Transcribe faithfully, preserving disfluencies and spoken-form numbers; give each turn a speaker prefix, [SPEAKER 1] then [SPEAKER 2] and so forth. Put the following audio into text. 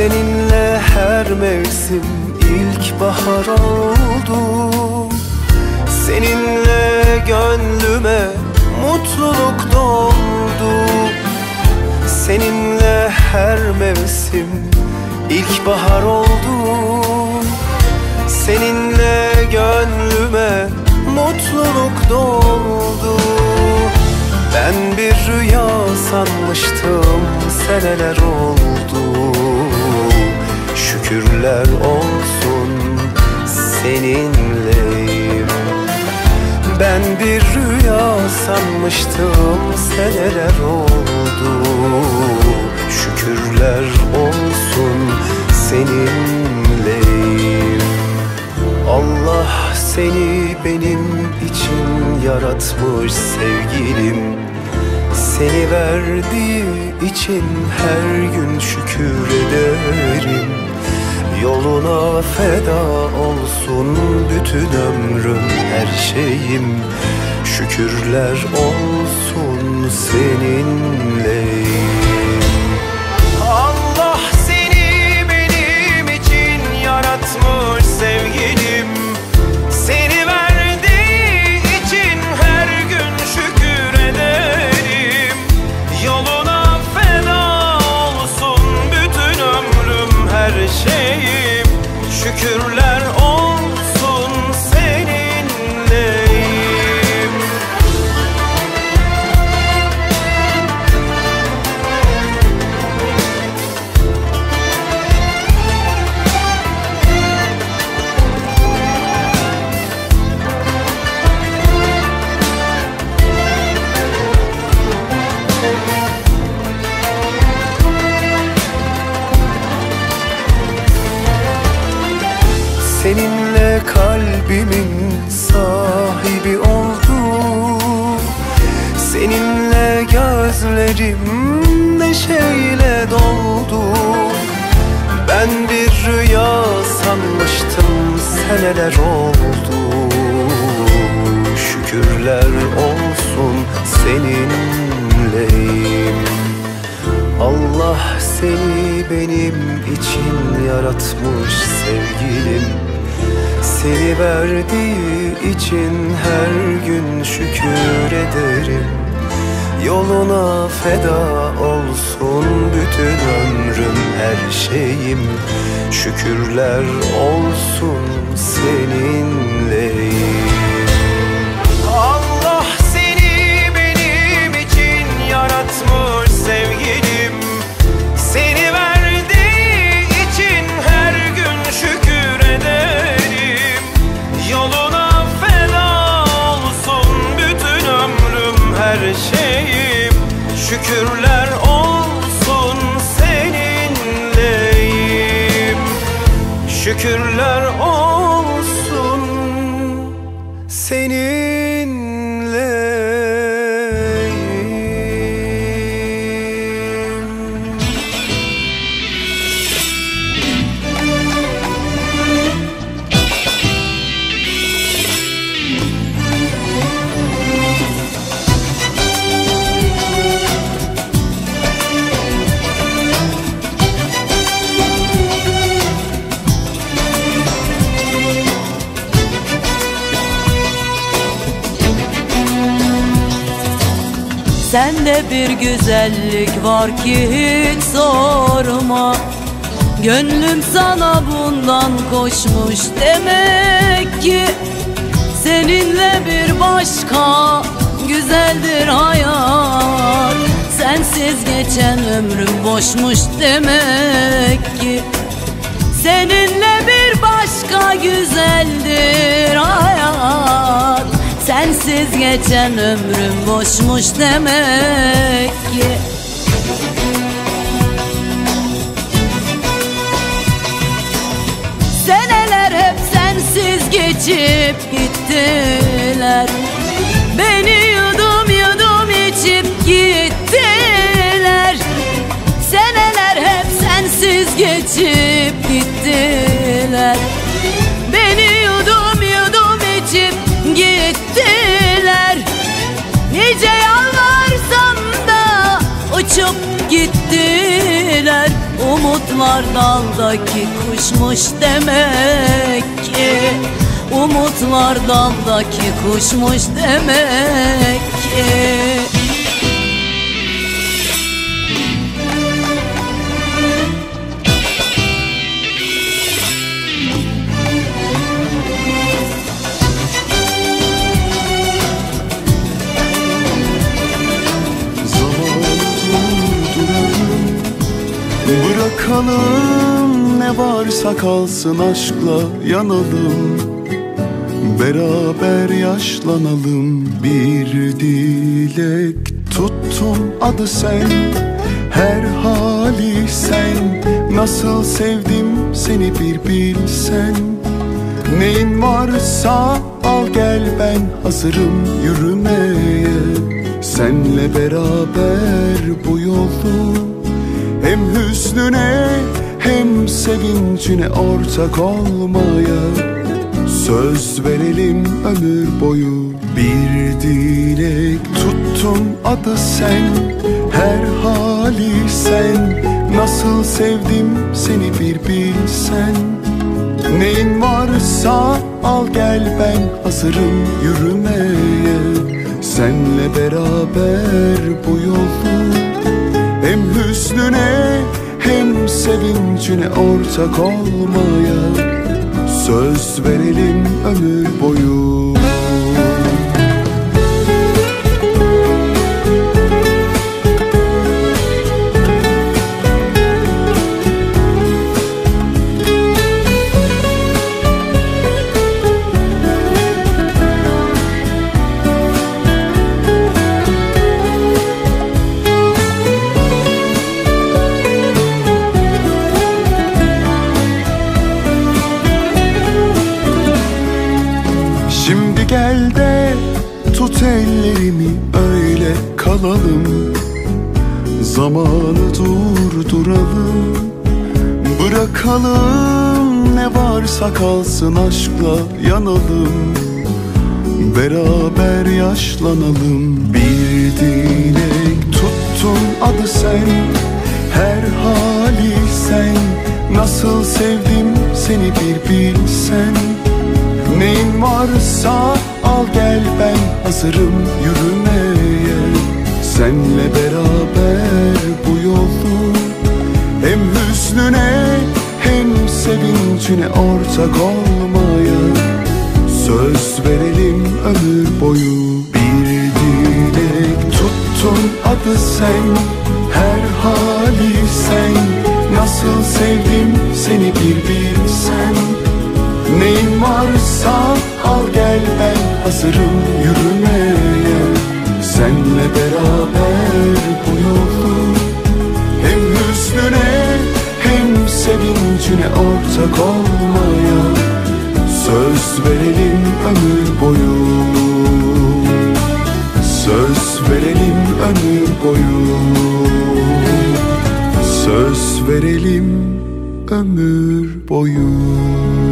[SPEAKER 1] Seninle her mevsim ilkbahar oldu. Seninle gönlüme mutluluk doldu. Seninle her mevsim ilkbahar oldu. Seninle gönlüme mutluluk doldu. Ben bir rüya sanmıştım, seneler oldu. Şükürler olsun seninleyim. Ben bir rüya sanmıştım, seneler oldu. Şükürler olsun seninleyim. Allah seni benim için yaratmış sevgilim. Seni verdiği için her gün şükür ederim. Yoluna feda olsun bütün ömrüm, her şeyim. Şükürler olsun seninleyim. Allah seni benim için yaratmış sevgilim. Seni verdiği için her gün şükür ederim. Yoluna feda olsun bütün ömrüm, her şeyim. Şükürler olsun seninleyim. Seninle kalbimin sahibi oldum. Seninle gözlerim neşeyle doldu. Ben bir rüya sanmıştım, seneler oldu. Şükürler olsun seninleyim. Allah seni benim için yaratmış sevgilim. Seni verdiği için her gün şükür ederim. Yoluna feda olsun bütün ömrüm, her şeyim. Şükürler olsun seninleyim. Allah seni benim için yaratmış sevgilim. Seni verdiği için her gün şükür ederim. Yoluna feda olsun bütün ömrüm, her şeyim. Şükürler olsun seninleyim. Şükürler olsun seninleyim.
[SPEAKER 2] Sende bir güzellik var ki hiç sorma. Gönlüm sana bundan koşmuş demek ki. Seninle bir başka güzeldir hayat. Sensiz geçen ömrüm boşmuş demek ki. Seninle bir başka güzeldir hayat. Sensiz geçen ömrüm boşmuş demek ki. Seneler hep sensiz geçip gittiler. Beni yudum yudum içip gittiler. Seneler hep sensiz geçip gittiler. Beni yudum yudum içip gittiler. Nice yalvarsam da uçup gittiler. Umutlar daldaki kuşmuş demek ki. Umutlar daldaki kuşmuş demek ki.
[SPEAKER 3] Bırakalım ne varsa kalsın, aşkla yanalım, beraber yaşlanalım. Bir dilek tuttum, adı sen, her hali sen. Nasıl sevdim seni bir bilsen. Neyin varsa al gel, ben hazırım yürümeye. Senle beraber bu yolu hem hüznüne hem sevincine ortak olmaya söz verelim ömür boyu. Bir dilek tuttum, adı sen, her hali sen. Nasıl sevdim seni bir bilsen. Neyin varsa al gel, ben hazırım yürümeye. Senle beraber bu yolu hem hüznüne hem sevincine ortak olmaya söz verelim ömür boyu. Şimdi gel de tut ellerimi, öyle kalalım. Zamanı durduralım. Bırakalım ne varsa kalsın, aşkla yanalım, beraber yaşlanalım. Bir dilek tuttun, adı sen, her hali sen. Nasıl sevdim seni bir bilsen. Neyin varsa al gel, ben hazırım yürümeye. Senle beraber bu yolu hem hüznüne hem sevincine ortak olmaya söz verelim ömür boyu. Bir dilek tuttun, adı sen, her hali sen. Nasıl sevdim seni bir bilsen. Neyin varsa al gel, ben hazırım yürümeye. Senle beraber bu yolu hem hüznüne hem sevincine ortak olmaya söz verelim ömür boyu. Söz verelim ömür boyu. Söz verelim ömür boyu.